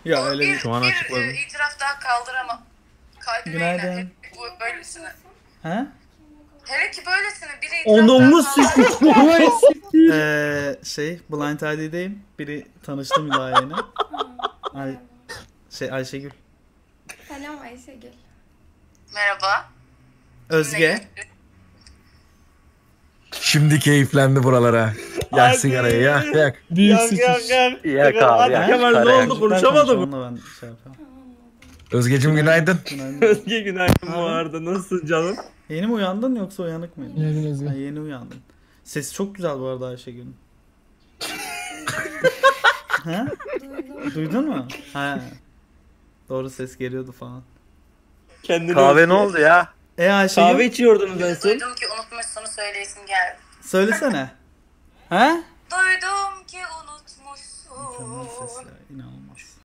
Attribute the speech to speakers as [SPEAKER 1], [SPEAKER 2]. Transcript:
[SPEAKER 1] Ya öyle
[SPEAKER 2] bir,
[SPEAKER 1] bir...
[SPEAKER 3] Şu an
[SPEAKER 2] bir
[SPEAKER 3] açıkladım.
[SPEAKER 2] itiraf daha kaldıramam. Kalbime
[SPEAKER 1] Günaydın.
[SPEAKER 2] iner. Bu böylesine.
[SPEAKER 1] He?
[SPEAKER 2] Hele ki böylesine biri itiraf
[SPEAKER 3] Onumuz
[SPEAKER 2] daha kaldıramam.
[SPEAKER 1] Blind ID'deyim. Biri tanıştım daha yeni. Ayşegül.
[SPEAKER 4] Selam Ayşegül.
[SPEAKER 2] Merhaba.
[SPEAKER 1] Özge.
[SPEAKER 3] Şimdi keyiflendi buralara. Yak sigarayı yak yak.
[SPEAKER 1] Büyük
[SPEAKER 5] Yak yak yak.
[SPEAKER 3] Yak abi, yak.
[SPEAKER 5] Kemal ne oldu, konuşamadı mı?
[SPEAKER 1] Onunla ben şey yapayım.
[SPEAKER 3] Özgeciğim günaydın.
[SPEAKER 1] Günaydın.
[SPEAKER 5] Özge günaydın bu arada, nasılsın canım?
[SPEAKER 1] Yeni mi uyandın yoksa uyanık mıydın?
[SPEAKER 6] Günaydın Özge.
[SPEAKER 1] Ha, yeni uyandım. Sesi çok güzel bu arada Ayşegül'ün. Ha? Duydun mu? Ha. Doğru, ses geliyordu falan.
[SPEAKER 5] Kendini
[SPEAKER 3] Kahve
[SPEAKER 5] Özge.
[SPEAKER 3] ne oldu ya?
[SPEAKER 1] Ayşegül
[SPEAKER 5] Kahve içiyordunuz en son.
[SPEAKER 2] Duydum ki unutmuşsun, söyleyesim geldi.
[SPEAKER 1] söylesene. Ha?
[SPEAKER 2] Duydum ki
[SPEAKER 1] Mükemmel
[SPEAKER 2] unutmuşsun.
[SPEAKER 1] sesler.